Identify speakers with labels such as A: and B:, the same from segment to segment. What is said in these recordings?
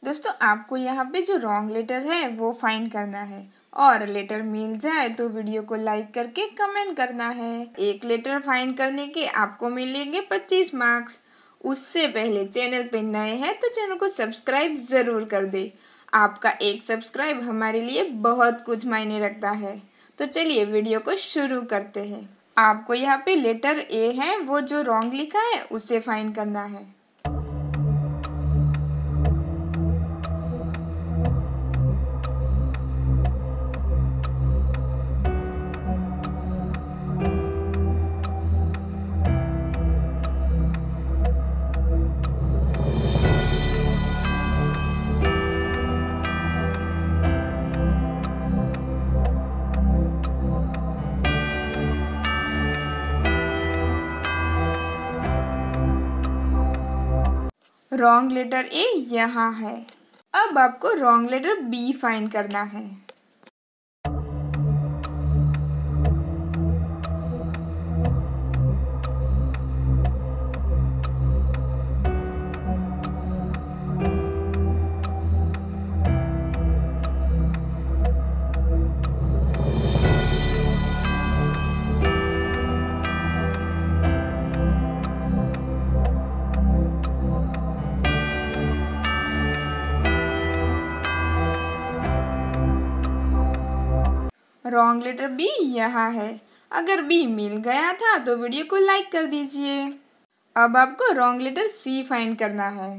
A: दोस्तों आपको यहाँ पे जो रॉन्ग लेटर है वो फाइंड करना है और लेटर मिल जाए तो वीडियो को लाइक करके कमेंट करना है। एक लेटर फाइंड करने के आपको मिलेंगे 25 मार्क्स। उससे पहले चैनल पे नए हैं तो चैनल को सब्सक्राइब ज़रूर कर दे। आपका एक सब्सक्राइब हमारे लिए बहुत कुछ मायने रखता है। तो चलिए वीडियो को शुरू करते हैं। आपको यहाँ पे लेटर ए है वो जो रॉन्ग लिखा है उसे फाइंड करना है। रॉन्ग लेटर ए यहाँ है। अब आपको रॉन्ग लेटर बी फाइंड करना है। रॉन्ग लेटर बी यहाँ है। अगर बी मिल गया था तो वीडियो को लाइक कर दीजिए। अब आपको रॉन्ग लेटर सी फाइंड करना है।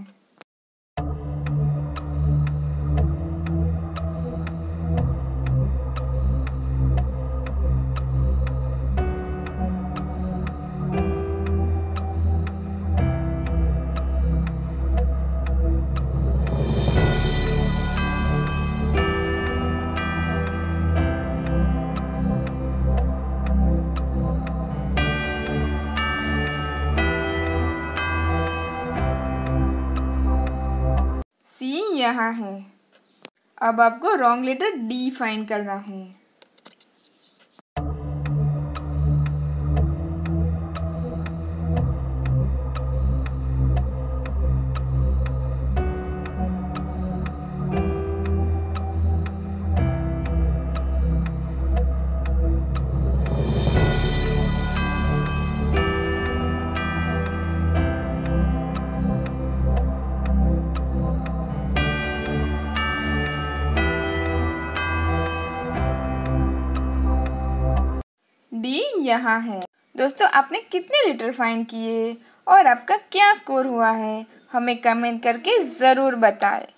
A: सी यहाँ है। अब आपको रॉन्ग लेटर डी फाइंड करना है। डी यहाँ है। दोस्तों आपने कितने लेटर फाइंड किए और आपका क्या स्कोर हुआ है हमें कमेंट करके ज़रूर बताएं।